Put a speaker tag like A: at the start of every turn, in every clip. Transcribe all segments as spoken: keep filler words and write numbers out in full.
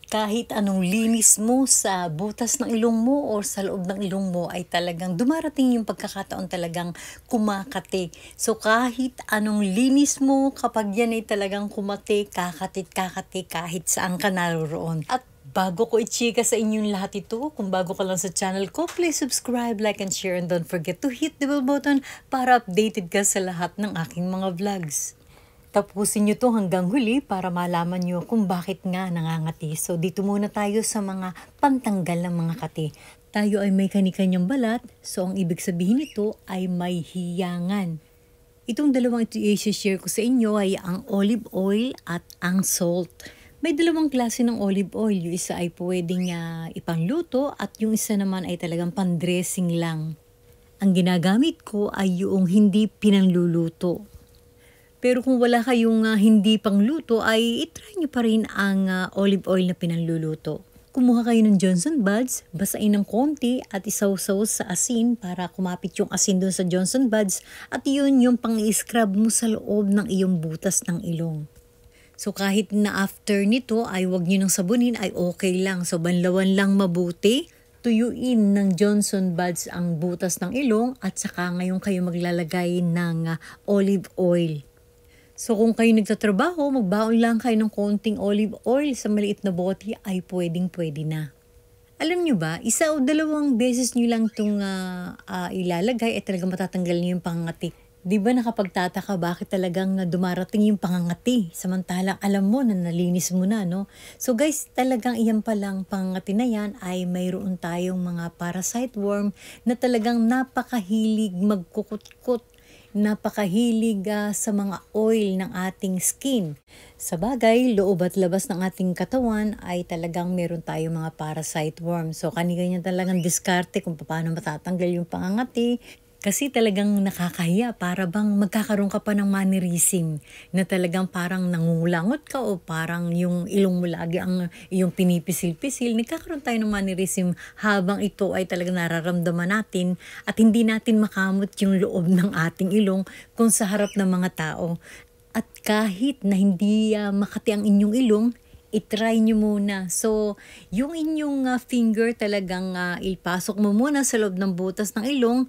A: Kahit anong linis mo sa butas ng ilong mo or sa loob ng ilong mo ay talagang dumarating yung pagkakataon talagang kumakati. So kahit anong linis mo, kapag yan ay talagang kumati, kakatit-kakati kahit saan ka naroon. At bago ko i-chika sa inyong lahat ito, kung bago ka lang sa channel ko, please subscribe, like, and share, and don't forget to hit the bell button para updated ka sa lahat ng aking mga vlogs. Tapusin nyo to hanggang huli para malaman nyo kung bakit nga nangangati. So dito muna tayo sa mga pantanggal ng mga kati. Tayo ay may kani-kanyang balat, so ang ibig sabihin nito ay may hiyangan. Itong dalawang ito i-share ko sa inyo ay ang olive oil at ang salt. May dalawang klase ng olive oil. Yung isa ay pwedeng uh, ipangluto at yung isa naman ay talagang pan-dressing lang. Ang ginagamit ko ay yung hindi pinanluluto. Pero kung wala kayong uh, hindi pangluto ay itry nyo pa rin ang uh, olive oil na pinanluluto. Kumuha kayo ng Johnson Buds, basain ng konti at isawsaw sa asin para kumapit yung asin doon sa Johnson Buds at yun yung pang-i-scrub mo sa loob ng iyong butas ng ilong. So kahit na after nito ay wag nyo nang sabunin ay okay lang. So banlawan lang mabuti. Tuyuin ng Johnson Buds ang butas ng ilong at saka ngayon kayo maglalagay ng uh, olive oil. So kung kayo nagtatrabaho, magbaon lang kayo ng konting olive oil sa maliit na bote ay pwedeng pwede na. Alam nyo ba, isa o dalawang beses nyo lang itong uh, uh, ilalagay at talagang matatanggal nyo yung pangangati. Di ba nakapagtataka bakit talagang dumarating yung pangangati? Samantalang alam mo na nalinis mo na, no? So guys, talagang iyan palang pangangati na yan ay mayroon tayong mga parasite worm na talagang napakahilig magkukut-kut. Napakahilig uh, sa mga oil ng ating skin. Sa bagay, loob at labas ng ating katawan ay talagang meron tayong mga parasite worm. So kani-ganyan talagang diskarte kung paano matatanggal yung pangangati. Kasi talagang nakakahiya, para bang magkakaroon ka pa ng mannerism na talagang parang nangungulangot ka o parang yung ilong mo lagi ang yung pinipisil-pisil. Nagkakaroon tayo ng mannerism habang ito ay talagang nararamdaman natin at hindi natin makamot yung loob ng ating ilong kung sa harap ng mga tao. At kahit na hindi uh, makati ang inyong ilong, i-try nyo muna. So, yung inyong uh, finger talagang uh, ipasok mo muna sa loob ng butas ng ilong,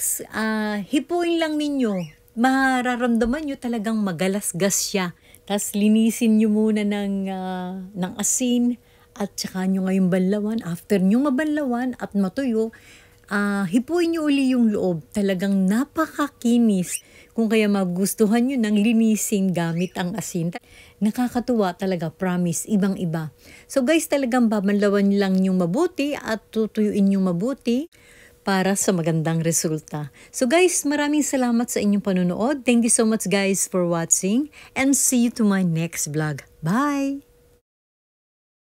A: uh, hipuin lang ninyo. Mararamdaman nyo talagang magalasgas siya. Tapos linisin nyo muna ng, uh, ng asin at saka nyo ngayong banlawan. After nyo mabanlawan at matuyo, uh, hipuin nyo uli yung loob. Talagang napakakinis. Kung kaya magustuhan nyo ng linisin gamit ang asin. Nakakatuwa talaga, promise, ibang-iba. So guys, talagang babanlawan lang yung mabuti at tutuyuin yung mabuti para sa magandang resulta. So guys, maraming salamat sa inyong panunood. Thank you so much guys for watching and see you to my next vlog. Bye!